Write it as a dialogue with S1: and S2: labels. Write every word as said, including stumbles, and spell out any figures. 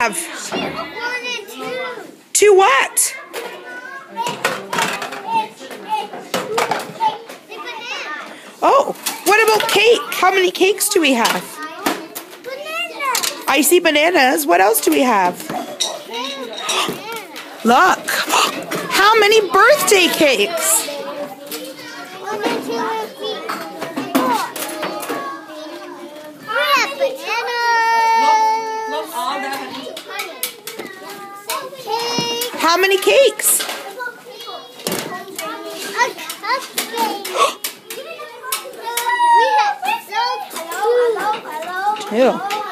S1: have? Two what? Oh, what about cake? How many cakes do we have? I see bananas. What else do we have? Look. How many birthday cakes? How many cakes?
S2: A cupcake. We have two.
S1: Two.